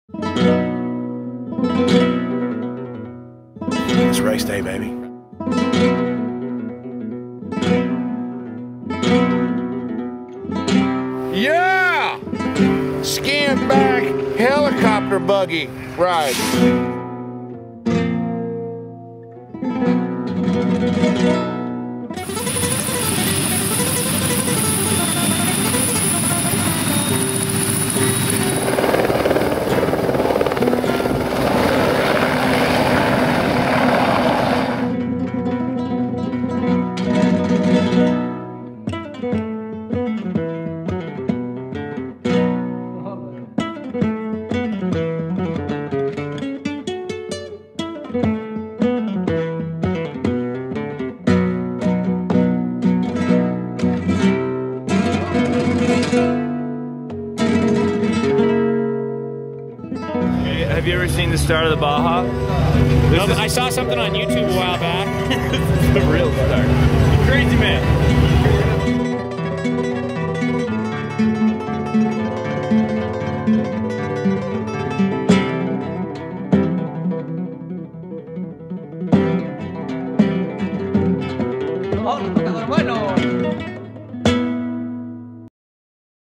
It's race day, baby. Yeah! Scan back helicopter buggy ride. Have you ever seen the start of the Baja? No, but I saw something on YouTube a while back. This is the real start. Crazy man. Bueno.